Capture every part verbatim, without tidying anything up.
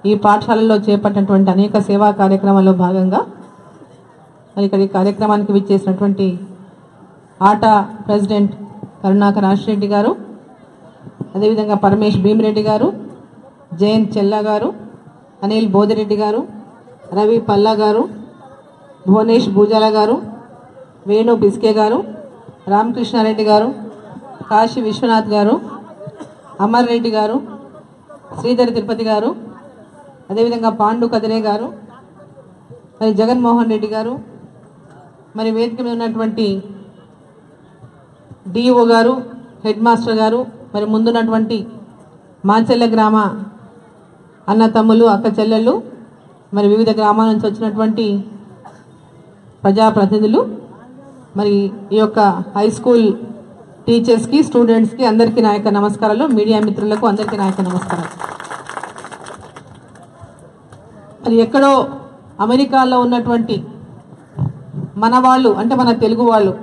ఈ పాఠశాలలో చేపట్టినటువంటి అనేక సేవా కార్యక్రమాల్లో భాగంగా మరి ఇక్కడ ఈ కార్యక్రమానికి విచ్చేసినటువంటి ఆట ప్రెసిడెంట్ కరుణాకర్ రాజరెడ్డి గారు, అదేవిధంగా పరమేష్ భీమిరెడ్డి గారు, జయంత్ చెల్లా గారు, అనిల్ బోదిరెడ్డి గారు, రవి పల్లా గారు, భువనేష్ భూజాల గారు, వేణు బిస్కే గారు, రామకృష్ణారెడ్డి గారు, కాశీ విశ్వనాథ్ గారు, అమర్ రెడ్డి గారు, శ్రీధర్ తిరుపతి గారు, అదేవిధంగా పాండు కదిరే గారు, మరి జగన్మోహన్ రెడ్డి గారు, మరి వేదిక మీద ఉన్నటువంటి డిఓ గారు, హెడ్ మాస్టర్ గారు, మరి ముందున్నటువంటి మాచెల్ల గ్రామ అన్న తమ్ములు, అక్క చెల్లెళ్ళు, మరి వివిధ గ్రామాల నుంచి వచ్చినటువంటి ప్రజాప్రతినిధులు, మరి ఈ యొక్క హై స్కూల్ టీచర్స్కి, స్టూడెంట్స్కి అందరికీ నా యొక్క నమస్కారాలు. మీడియా మిత్రులకు అందరికీ నా యొక్క నమస్కారాలు. మరి ఎక్కడో అమెరికాలో ఉన్నటువంటి మన వాళ్ళు, అంటే మన తెలుగు వాళ్ళు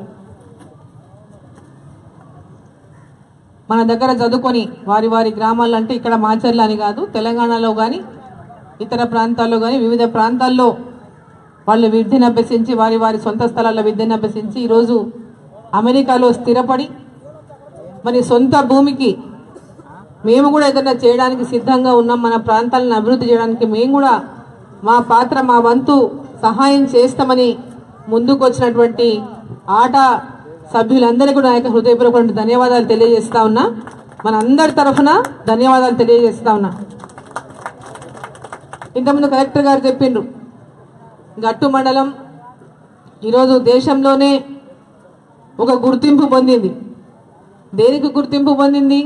మన దగ్గర చదువుకొని వారి వారి గ్రామాల్లో, అంటే ఇక్కడ మాచర్ల అని కాదు, తెలంగాణలో కానీ ఇతర ప్రాంతాల్లో కానీ వివిధ ప్రాంతాల్లో వాళ్ళు విద్యను అభ్యసించి, వారి వారి సొంత స్థలాల్లో విద్యను అభ్యసించి ఈరోజు అమెరికాలో స్థిరపడి మరి సొంత భూమికి మేము కూడా ఏదైనా చేయడానికి సిద్ధంగా ఉన్నాం. మన ప్రాంతాలను అభివృద్ధి చేయడానికి మేము కూడా మా పాత్ర, మా వంతు సహాయం చేస్తామని ముందుకు వచ్చినటువంటి ఆట సభ్యులందరికీ కూడా నాకు హృదయపూర్వక ధన్యవాదాలు తెలియజేస్తా ఉన్నా. మన అందరి తరఫున ధన్యవాదాలు తెలియజేస్తా ఉన్నా. ఇంతకుముందు కలెక్టర్ గారు చెప్పిండ్రు, గట్టు మండలం ఈరోజు దేశంలోనే ఒక గుర్తింపు పొందింది. దేనికి గుర్తింపు పొందింది?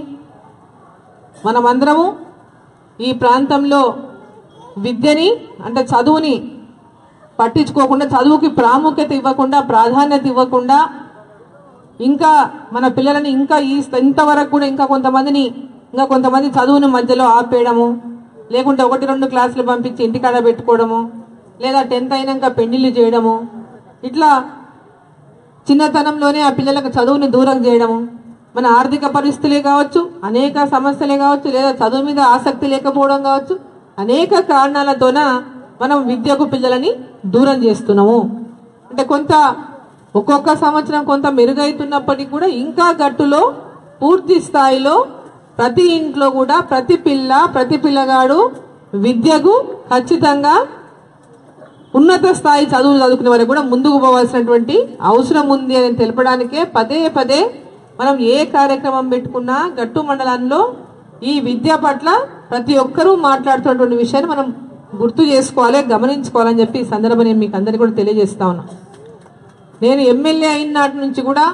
మనమందరము ఈ ప్రాంతంలో విద్యని, అంటే చదువుని పట్టించుకోకుండా, చదువుకి ప్రాముఖ్యత ఇవ్వకుండా, ప్రాధాన్యత ఇవ్వకుండా, ఇంకా మన పిల్లలని ఇంకా ఈ ఇంతవరకు కూడా ఇంకా కొంతమందిని ఇంకా కొంతమంది చదువుని మధ్యలో ఆపేయడము, లేకుంటే ఒకటి రెండు క్లాసులు పంపించి ఇంటికాడ పెట్టుకోవడము, లేదా టెన్త్ అయినాక పెళ్లిళ్ళు చేయడము, ఇట్లా చిన్నతనంలోనే ఆ పిల్లలకు చదువుని దూరం చేయడము, మన ఆర్థిక పరిస్థితులే కావచ్చు, అనేక సమస్యలే కావచ్చు, లేదా చదువు మీద ఆసక్తి లేకపోవడం కావచ్చు, అనేక కారణాలతోన మనం విద్యకు పిల్లలని దూరం చేస్తున్నాము. అంటే కొంత ఒక్కొక్క సంవత్సరం కొంత మెరుగైతున్నప్పటికీ కూడా ఇంకా గట్టులో పూర్తి స్థాయిలో ప్రతి ఇంట్లో కూడా ప్రతి పిల్ల ప్రతి పిల్లగాడు విద్యకు ఖచ్చితంగా ఉన్నత స్థాయి చదువులు చదువుకునే వరకు కూడా ముందుకు పోవాల్సినటువంటి అవసరం ఉంది అని తెలపడానికే పదే పదే మనం ఏ కార్యక్రమం పెట్టుకున్నా గట్టు మండలంలో ఈ విద్య పట్ల ప్రతి ఒక్కరూ మాట్లాడుతున్నటువంటి విషయాన్ని మనం గుర్తు చేసుకోవాలి, గమనించుకోవాలని చెప్పి ఈ సందర్భం నేను మీకు అందరికీ కూడా తెలియజేస్తా ఉన్నా. నేను ఎమ్మెల్యే అయిన నాటి నుంచి కూడా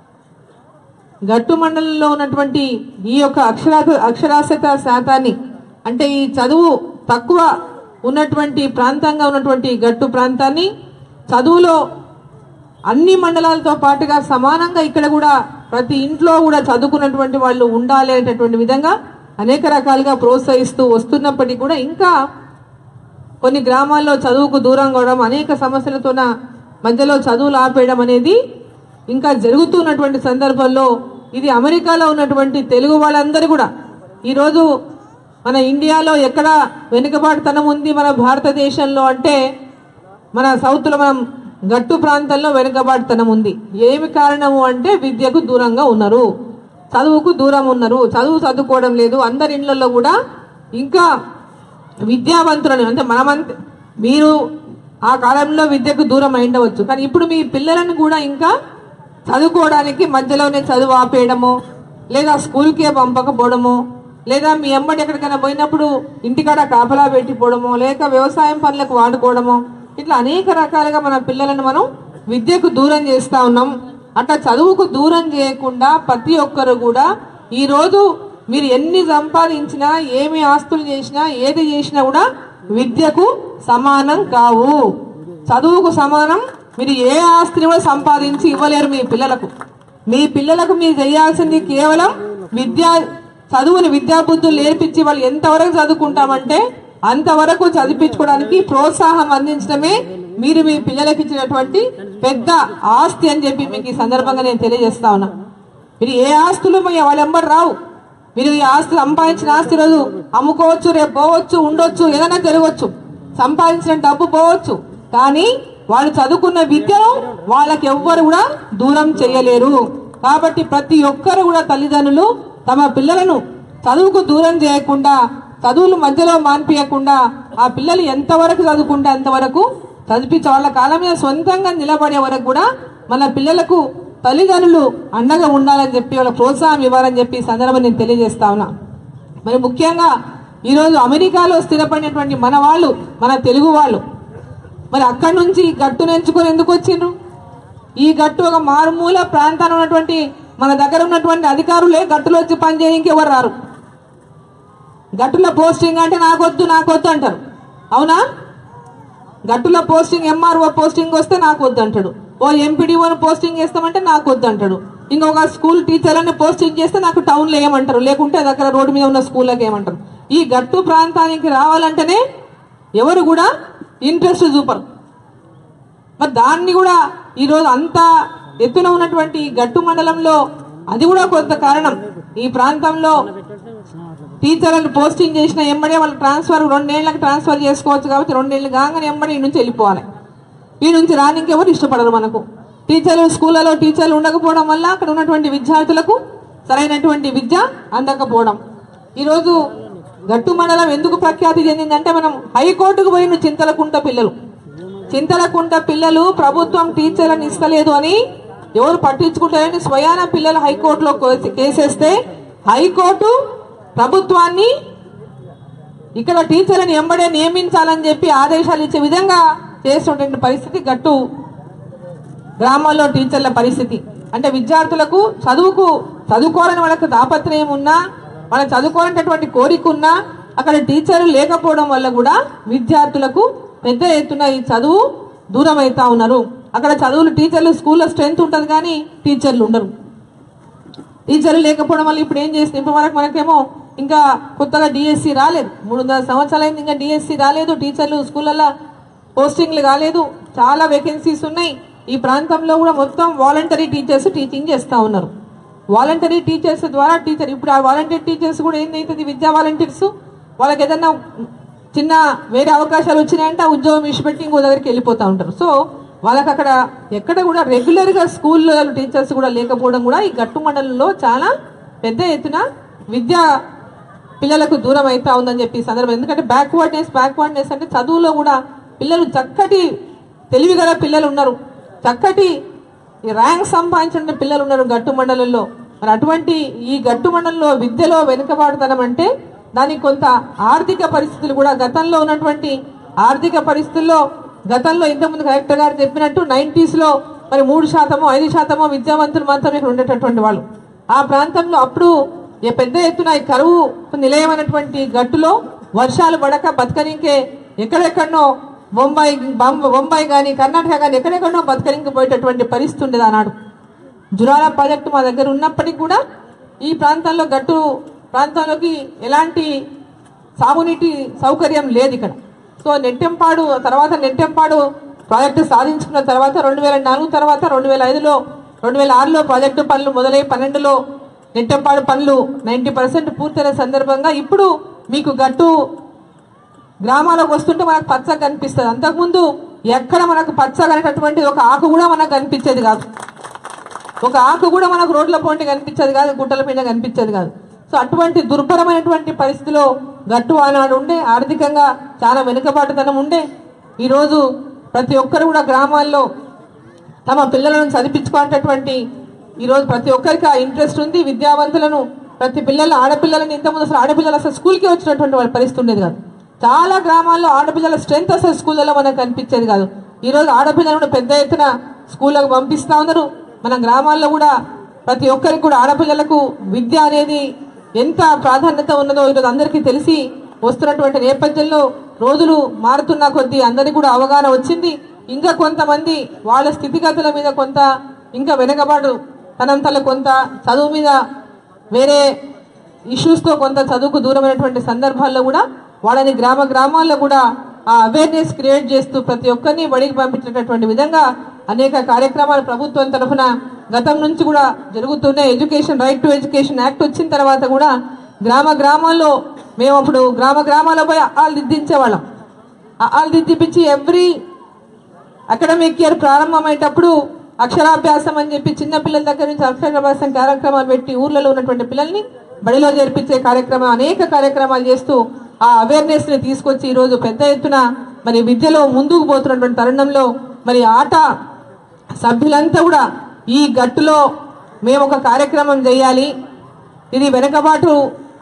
గట్టు మండలంలో ఉన్నటువంటి ఈ యొక్క అక్షరా అక్షరాస్యత శాతాన్ని, అంటే ఈ చదువు తక్కువ ఉన్నటువంటి ప్రాంతంగా ఉన్నటువంటి గట్టు ప్రాంతాన్ని చదువులో అన్ని మండలాలతో పాటుగా సమానంగా ఇక్కడ కూడా ప్రతి ఇంట్లో కూడా చదువుకున్నటువంటి వాళ్ళు ఉండాలి అనేటటువంటి విధంగా అనేక రకాలుగా ప్రోత్సహిస్తూ వస్తున్నప్పటికీ కూడా ఇంకా కొన్ని గ్రామాల్లో చదువుకు దూరం కావడం, అనేక సమస్యలతోన మధ్యలో చదువులు ఆపేయడం అనేది ఇంకా జరుగుతున్నటువంటి సందర్భంలో ఇది అమెరికాలో ఉన్నటువంటి తెలుగు వాళ్ళందరూ కూడా ఈరోజు మన ఇండియాలో ఎక్కడ వెనుకబాటుతనం ఉంది మన భారతదేశంలో అంటే మన సౌత్లో మనం గట్టు ప్రాంతంలో వెనుకబాటుతనం ఉంది. ఏమి కారణము అంటే విద్యకు దూరంగా ఉన్నారు, చదువుకు దూరం ఉన్నారు, చదువు చదువుకోవడం లేదు. అందరి ఇళ్లలో కూడా ఇంకా విద్యావంతులని, అంటే మనమంత మీరు ఆ కాలంలో విద్యకు దూరం అయిండవచ్చు, కానీ ఇప్పుడు మీ పిల్లలను కూడా ఇంకా చదువుకోవడానికి మధ్యలోనే చదువు ఆపేయడము, లేదా స్కూల్కే పంపకపోవడము, లేదా మీ అమ్మడి ఎక్కడికైనా పోయినప్పుడు ఇంటికాడ కాపలా పెట్టిపోవడము, లేక వ్యవసాయం పనులకు వాడుకోవడము, ఇట్లా అనేక రకాలుగా మన పిల్లలను మనం విద్యకు దూరం చేస్తా ఉన్నాం. అట్లా చదువుకు దూరం చేయకుండా ప్రతి ఒక్కరు కూడా ఈరోజు మీరు ఎన్ని సంపాదించినా, ఏమి ఆస్తులు చేసినా, ఏది చేసినా కూడా విద్యకు సమానం కావు. చదువుకు సమానం మీరు ఏ ఆస్తిని కూడా సంపాదించి ఇవ్వలేరు మీ పిల్లలకు. మీ పిల్లలకు మీరు చేయాల్సింది కేవలం విద్యా చదువుని విద్యాబుద్ధులు నేర్పించి వాళ్ళు ఎంతవరకు చదువుకుంటామంటే అంతవరకు చదివించుకోవడానికి ప్రోత్సాహం అందించడమే మీరు మీ పిల్లలకి ఇచ్చినటువంటి పెద్ద ఆస్తి అని చెప్పి మీకు ఈ సందర్భంగా నేను తెలియజేస్తా ఉన్నా. మీరు ఏ ఆస్తులు వాళ్ళెంబడి రావు, మీరు ఈ ఆస్తి సంపాదించిన ఆస్తి రోజు అమ్ముకోవచ్చు, రేపు పోవచ్చు, ఉండొచ్చు, ఏదైనా జరగవచ్చు, సంపాదించిన డబ్బు పోవచ్చు, కానీ వాళ్ళు చదువుకున్న విద్యను వాళ్ళకి ఎవ్వరు కూడా దూరం చేయలేరు. కాబట్టి ప్రతి ఒక్కరు కూడా తల్లిదండ్రులు తమ పిల్లలను చదువుకు దూరం చేయకుండా, చదువులు మధ్యలో మాన్పియకుండా, ఆ పిల్లలు ఎంతవరకు చదువుకుంటే అంతవరకు చదివించే వాళ్ళ కాలం మీద సొంతంగా నిలబడే వరకు కూడా మన పిల్లలకు తల్లిదండ్రులు అండగా ఉండాలని చెప్పి వాళ్ళ ప్రోత్సాహం ఇవ్వాలని చెప్పి సందర్భం నేను తెలియజేస్తా ఉన్నా. మరి ముఖ్యంగా ఈరోజు అమెరికాలో స్థిరపడినటువంటి మన వాళ్ళు, మన తెలుగు వాళ్ళు, మరి అక్కడి నుంచి గట్టును ఎంచుకొని ఎందుకు వచ్చిండ్రు? ఈ గట్టు ఒక మారుమూల ప్రాంతాన్ని ఉన్నటువంటి మన దగ్గర ఉన్నటువంటి అధికారులే గట్టులో వచ్చి పనిచేయడానికి ఎవరు రారు. గట్టులో పోస్టింగ్ అంటే నాకొద్దు నాకొద్దు అంటారు, అవునా? గట్టులో పోస్టింగ్ ఎంఆర్ఓ పోస్టింగ్ వస్తే నాకు వద్దు అంటాడు, ఓ ఎంపీడీఓని పోస్టింగ్ చేస్తామంటే నాకు వద్దు అంటాడు, ఇంకొక స్కూల్ టీచర్లని పోస్టింగ్ చేస్తే నాకు టౌన్లో ఏమంటారు, లేకుంటే దగ్గర రోడ్డు మీద ఉన్న స్కూళ్ళకి ఏమంటారు. ఈ గట్టు ప్రాంతానికి రావాలంటేనే ఎవరు కూడా ఇంట్రెస్ట్ చూపరు. మరి దాన్ని కూడా ఈరోజు అంత ఎత్తున ఉన్నటువంటి గట్టు మండలంలో అది కూడా కొంత కారణం. ఈ ప్రాంతంలో టీచర్లను పోస్టింగ్ చేసిన ఎంబడే వాళ్ళు ట్రాన్స్ఫర్ రెండేళ్లకు ట్రాన్స్ఫర్ చేసుకోవచ్చు, కాబట్టి రెండేళ్లు కాగానే ఎంబడి ఈ నుంచి వెళ్ళిపోవాలి. ఈ నుంచి రానికి ఎవరు ఇష్టపడరు. మనకు టీచర్లు స్కూళ్ళలో టీచర్లు ఉండకపోవడం వల్ల అక్కడ ఉన్నటువంటి విద్యార్థులకు సరైనటువంటి విద్య అందకపోవడం. ఈరోజు గట్టు మండలం ఎందుకు ప్రఖ్యాతి చెందిందంటే, మనం హైకోర్టుకు పోయిన చింతలకుంట పిల్లలు చింతలకుంట పిల్లలు ప్రభుత్వం టీచర్లను ఇస్తలేదు అని ఎవరు పట్టించుకుంటారని స్వయాన పిల్లలు హైకోర్టులో కేసేస్తే హైకోర్టు ప్రభుత్వాన్ని ఇక్కడ టీచర్లను ఎంబడే నియమించాలని చెప్పి ఆదేశాలు ఇచ్చే విధంగా చేస్తున్నటువంటి పరిస్థితి గట్టు గ్రామాల్లో టీచర్ల పరిస్థితి. అంటే విద్యార్థులకు చదువుకు చదువుకోవాలని వాళ్ళకి తాపత్రయం ఉన్నా, వాళ్ళ చదువుకోవాలనేటువంటి కోరిక ఉన్నా, అక్కడ టీచర్లు లేకపోవడం వల్ల కూడా విద్యార్థులకు పెద్ద ఎత్తున ఈ చదువు దూరం అవుతా ఉన్నారు. అక్కడ చదువులు టీచర్లు స్కూల్లో స్ట్రెంత్ ఉంటుంది కానీ టీచర్లు ఉండరు. టీచర్లు లేకపోవడం వల్ల ఇప్పుడు ఏం చేస్తుంది, ఇప్పుడు వరకు మనకేమో ఇంకా కొత్తగా డిఎస్సి రాలేదు, మూడు వందల సంవత్సరాలు అయింది, ఇంకా డిఎస్సి రాలేదు, టీచర్లు స్కూళ్ళల్లో పోస్టింగ్లు కాలేదు, చాలా వేకెన్సీస్ ఉన్నాయి. ఈ ప్రాంతంలో కూడా మొత్తం వాలంటరీ టీచర్స్ టీచింగ్ చేస్తూ ఉన్నారు. వాలంటరీ టీచర్స్ ద్వారా టీచర్ ఇప్పుడు ఆ వాలంటీర్ టీచర్స్ కూడా ఏందవుతుంది, విద్యా వాలంటీర్స్ వాళ్ళకి ఏదన్నా చిన్న వేరే అవకాశాలు వచ్చినాయంటే ఆ ఉద్యోగం ఇచ్చిపెట్టి ఇంకో దగ్గరికి వెళ్ళిపోతూ ఉంటారు. సో వాళ్ళకి అక్కడ ఎక్కడ కూడా రెగ్యులర్గా స్కూల్లో టీచర్స్ కూడా లేకపోవడం కూడా ఈ గట్టు మండలంలో చాలా పెద్ద ఎత్తున విద్యా పిల్లలకు దూరం అవుతా ఉందని చెప్పి సందర్భం. ఎందుకంటే బ్యాక్వర్డ్నెస్ బ్యాక్వర్డ్నెస్ అంటే చదువులో కూడా పిల్లలు చక్కటి తెలివిగల పిల్లలు ఉన్నారు, చక్కటి ర్యాంక్ సంపాదించిన పిల్లలు ఉన్నారు గట్టు మండలంలో. మరి అటువంటి ఈ గట్టు మండలంలో విద్యలో వెనుకబాటుతనం అంటే దానికి కొంత ఆర్థిక పరిస్థితులు కూడా గతంలో ఉన్నటువంటి ఆర్థిక పరిస్థితుల్లో గతంలో ఇంతకుముందు కలెక్టర్ గారు చెప్పినట్టు నైంటీస్ లో మరి మూడు శాతమో ఐదు శాతమో విద్యావంతులు మాత్రమే ఇక్కడ ఉండేటటువంటి వాళ్ళు. ఆ ప్రాంతంలో అప్పుడు ఏ పెద్ద ఎత్తున ఈ కరువు నిలయమైనటువంటి గట్టులో వర్షాలు పడక బతకనికే ఎక్కడెక్కడనో బొంబాయి బొంబాయి కానీ కర్ణాటక కానీ ఎక్కడెక్కడనో బతకనికి పోయేటటువంటి పరిస్థితి ఉండేది ఆనాడు. జురాల ప్రాజెక్టు మా దగ్గర ఉన్నప్పటికీ కూడా ఈ ప్రాంతంలో గట్టు ప్రాంతంలోకి ఎలాంటి సాగునీటి సౌకర్యం లేదు ఇక్కడ. సో నెట్టెంపాడు తర్వాత నెట్టెంపాడు ప్రాజెక్టు సాధించుకున్న తర్వాత రెండు వేల నాలుగు తర్వాత రెండు వేల ఐదులో రెండు వేల ఆరులో ప్రాజెక్టు పనులు మొదలై పన్నెండులో నెట్టెంపాడు పనులు నైంటీ పర్సెంట్ పూర్తయిన సందర్భంగా ఇప్పుడు మీకు గట్టు గ్రామాలకు వస్తుంటే మనకు పచ్చగా కనిపిస్తుంది. అంతకుముందు ఎక్కడ మనకు పచ్చగా అనేటటువంటి ఒక ఆకు కూడా మనకు కనిపించేది కాదు, ఒక ఆకు కూడా మనకు రోడ్ల పోటీ కనిపించేది కాదు, గుట్టల పైన కనిపించేది కాదు. సో అటువంటి దుర్భరమైనటువంటి పరిస్థితిలో గట్టు ఆనాడు ఉండే, ఆర్థికంగా చాలా వెనుకబాటుతనం ఉండే. ఈరోజు ప్రతి ఒక్కరు కూడా గ్రామాల్లో తమ పిల్లలను చదివించుకునేటటువంటి ఈరోజు ప్రతి ఒక్కరికి ఆ ఇంట్రెస్ట్ ఉంది. విద్యావంతులను ప్రతి పిల్లలు ఆడపిల్లలని ఇంతకుముందు అసలు ఆడపిల్లలు అసలు స్కూల్కి వచ్చినటువంటి వాళ్ళ పరిస్థితి ఉండేది కాదు. చాలా గ్రామాల్లో ఆడపిల్లల స్ట్రెంత్ అసలు స్కూళ్ళలో మనకు కనిపించేది కాదు. ఈరోజు ఆడపిల్లలను పెద్ద ఎత్తున స్కూళ్ళకు పంపిస్తూ ఉన్నారు. మన గ్రామాల్లో కూడా ప్రతి ఒక్కరికి కూడా ఆడపిల్లలకు విద్య అనేది ఎంత ప్రాధాన్యత ఉన్నదో ఈరోజు అందరికీ తెలిసి వస్తున్నటువంటి నేపథ్యంలో రోజులు మారుతున్న కొద్దీ అందరికీ కూడా అవగాహన వచ్చింది. ఇంకా కొంతమంది వాళ్ళ స్థితిగతుల మీద కొంత ఇంకా వెనకబాటు తనంతలో కొంత చదువు మీద వేరే ఇష్యూస్తో కొంత చదువుకు దూరమైనటువంటి సందర్భాల్లో కూడా వాళ్ళని గ్రామ గ్రామాల్లో కూడా ఆ అవేర్నెస్ క్రియేట్ చేస్తూ ప్రతి ఒక్కరిని బడికి పంపించేటటువంటి విధంగా అనేక కార్యక్రమాలు ప్రభుత్వం తరఫున గతం నుంచి కూడా జరుగుతున్నాయి. Education right to education act వచ్చిన తర్వాత కూడా గ్రామ గ్రామాల్లో మేము అప్పుడు గ్రామ గ్రామాల్లో పోయి ఆలు దిద్దించేవాళ్ళం. ఆలు దిద్దిపించి ఎవ్రీ అకాడమిక్ ఇయర్ ప్రారంభమయ్యేటప్పుడు అక్షరాభ్యాసం అని చెప్పి చిన్న పిల్లల దగ్గర నుంచి అక్షరాభ్యాసం కార్యక్రమాలు పెట్టి ఊర్లలో ఉన్నటువంటి పిల్లల్ని బడిలో చేర్పించే కార్యక్రమం అనేక కార్యక్రమాలు చేస్తూ ఆ అవేర్నెస్ ని తీసుకొచ్చి ఈరోజు పెద్ద ఎత్తున మరి విద్యలో ముందుకు పోతున్నటువంటి తరుణంలో మరి ఆట సభ్యులంతా కూడా ఈ గట్టులో మేము ఒక కార్యక్రమం చేయాలి, ఇది వెనుకబాటు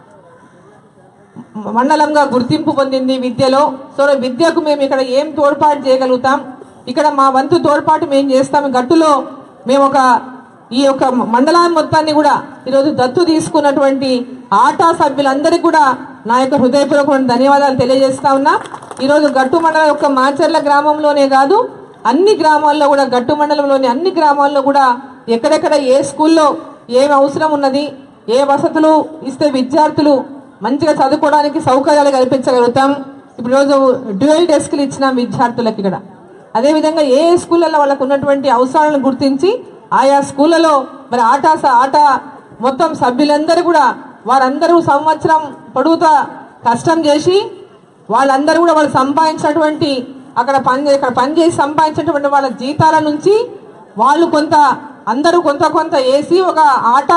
మండలంగా గుర్తింపు పొందింది విద్యలో. సో విద్యకు మేము ఇక్కడ ఏం తోడ్పాటు చేయగలుగుతాం, ఇక్కడ మా వంతు తోడ్పాటు మేము చేస్తాం. గట్టులో మేము ఒక ఈ యొక్క మండలాన్ని మొత్తాన్ని కూడా ఈరోజు దత్తు తీసుకున్నటువంటి ఆటా సభ్యులందరికీ కూడా నా యొక్క హృదయపూర్వకమైన ధన్యవాదాలు తెలియజేస్తా ఉన్నా. ఈరోజు గట్టు మండలం యొక్క మాచర్ల గ్రామంలోనే కాదు, అన్ని గ్రామాల్లో కూడా గట్టు మండలంలోని అన్ని గ్రామాల్లో కూడా ఎక్కడెక్కడ ఏ స్కూల్లో ఏం అవసరం ఉన్నది, ఏ వసతులు ఇస్తే విద్యార్థులు మంచిగా చదువుకోవడానికి సౌకర్యాలు కల్పించగలుగుతాం. ఇప్పుడు రోజు డ్యూయల్ డెస్క్లు ఇచ్చినాం విద్యార్థులకు ఇక్కడ. అదేవిధంగా ఏ స్కూళ్ళలో వాళ్ళకు ఉన్నటువంటి అవసరాలను గుర్తించి ఆయా స్కూళ్ళలో మరి ఆట ఆట మొత్తం సభ్యులందరూ కూడా వారందరూ సంవత్సరం పొడుగుతా కష్టం చేసి వాళ్ళందరూ కూడా వాళ్ళు సంపాదించినటువంటి అక్కడ పని ఇక్కడ పనిచేసి సంపాదించినటువంటి వాళ్ళ జీతాల నుంచి వాళ్ళు కొంత అందరూ కొంత కొంత వేసి ఒక ఆట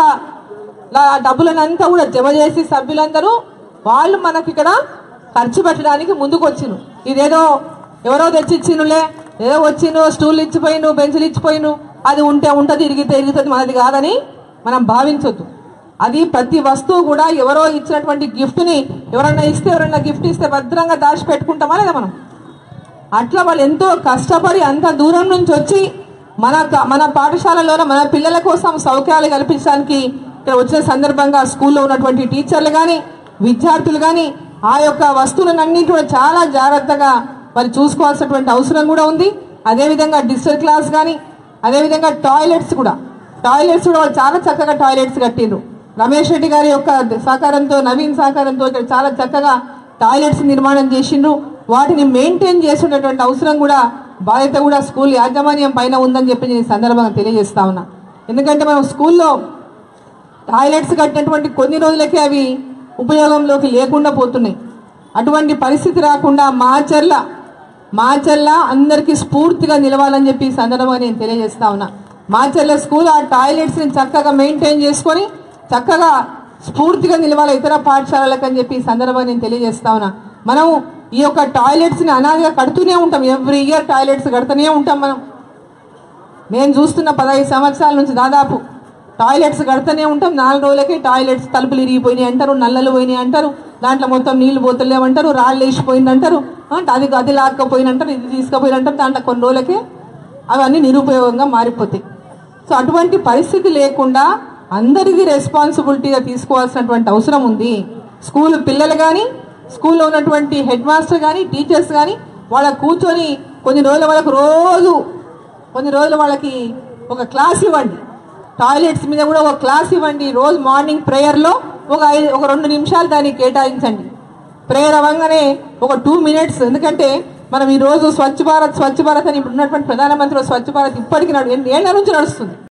డబ్బులనంతా కూడా జమ చేసి సభ్యులందరూ వాళ్ళు మనకి ఇక్కడ ఖర్చు పెట్టడానికి ముందుకు వచ్చిను. ఇదేదో ఎవరో తెచ్చిచ్చినులే, ఏదో వచ్చిను స్టూల్ ఇచ్చిపోయిను బెంచ్లు ఇచ్చిపోయిను అది ఉంటే ఉంటుంది ఇరిగితే ఇరుగుతుంది మనది కాదని మనం భావించొద్దు. అది ప్రతి వస్తువు కూడా ఎవరో ఇచ్చినటువంటి గిఫ్ట్ని ఎవరన్నా ఇస్తే ఎవరన్నా గిఫ్ట్ ఇస్తే భద్రంగా దాచి పెట్టుకుంటామా లేదా మనం? అట్లా వాళ్ళు ఎంతో కష్టపడి అంత దూరం నుంచి వచ్చి మన మన పాఠశాలలో మన పిల్లల కోసం సౌకర్యాలు కల్పించడానికి ఇక్కడ వచ్చిన సందర్భంగా స్కూల్లో ఉన్నటువంటి టీచర్లు కానీ విద్యార్థులు కానీ ఆ యొక్క వస్తువులన్నింటి కూడా చాలా జాగ్రత్తగా మరి చూసుకోవాల్సినటువంటి అవసరం కూడా ఉంది. అదేవిధంగా డిజిటల్ క్లాస్ కానీ అదేవిధంగా టాయిలెట్స్ కూడా టాయిలెట్స్ కూడా వాళ్ళు చాలా చక్కగా టాయిలెట్స్ కట్టిండ్రు. రమేష్ రెడ్డి గారి యొక్క సహకారంతో నవీన్ సహకారంతో ఇక్కడ చాలా చక్కగా టాయిలెట్స్ నిర్మాణం చేసిండ్రు. వాటిని మెయింటైన్ చేసేటటువంటి అవసరం కూడా బాధ్యత కూడా స్కూల్ యాజమాన్యం పైన ఉందని చెప్పి నేను సందర్భంగా తెలియజేస్తా ఉన్నా. ఎందుకంటే మనం స్కూల్లో టాయిలెట్స్ కట్టినటువంటి కొన్ని రోజులకే అవి ఉపయోగంలోకి లేకుండా పోతున్నాయి. అటువంటి పరిస్థితి రాకుండా మాచర్ల మాచర్ల అందరికీ స్ఫూర్తిగా నిలవాలని చెప్పి ఈ సందర్భంగా నేను తెలియజేస్తా ఉన్నా. మాచర్ల స్కూల్ ఆ టాయిలెట్స్ని చక్కగా మెయింటైన్ చేసుకొని చక్కగా స్ఫూర్తిగా నిలవాలి ఇతర పాఠశాలలకు అని చెప్పి ఈ సందర్భంగా నేను తెలియజేస్తా ఉన్నా. మనం ఈ యొక్క టాయిలెట్స్ని అనాదిగా కడుతూనే ఉంటాం, ఎవ్రీ ఇయర్ టాయిలెట్స్ కడుతూనే ఉంటాం. మనం నేను చూస్తున్న పదహైదు సంవత్సరాల నుంచి దాదాపు టాయిలెట్స్ కడుతూనే ఉంటాం. నాలుగు రోజులకే టాయిలెట్స్ తలుపులు ఇరిగిపోయినాయి అంటారు, నల్లలు పోయినాయి అంటారు, దాంట్లో మొత్తం నీళ్లు పోతలేమంటారు, రాళ్ళు వేసిపోయింది అంటారు, అంటే అది అది లాక్కపోయినంటారు, ఇది తీసుకుపోయినంటారు. దాంట్లో కొన్ని రోజులకే అవన్నీ నిరుపయోగంగా మారిపోతాయి. సో అటువంటి పరిస్థితి లేకుండా అందరికీ రెస్పాన్సిబిలిటీగా తీసుకోవాల్సినటువంటి అవసరం ఉంది. స్కూల్ పిల్లలు కానీ స్కూల్లో ఉన్నటువంటి హెడ్ మాస్టర్ కానీ టీచర్స్ కానీ వాళ్ళ కూర్చొని కొన్ని రోజుల వాళ్ళకు రోజు కొన్ని రోజులు వాళ్ళకి ఒక క్లాస్ ఇవ్వండి, టాయిలెట్స్ మీద కూడా ఒక క్లాస్ ఇవ్వండి. రోజు మార్నింగ్ ప్రేయర్లో ఒక ఐదు ఒక రెండు నిమిషాలు దానికి కేటాయించండి. ప్రేయర్ అవ్వగానే ఒక టూ మినిట్స్ ఎందుకంటే మనం ఈరోజు స్వచ్ఛ భారత్ స్వచ్ఛ భారత్ అని ఇప్పుడు ఉన్నటువంటి ప్రధానమంత్రి స్వచ్ఛ భారత్ ఇప్పటికీ నడు ఏళ్ళ నుంచి నడుస్తుంది.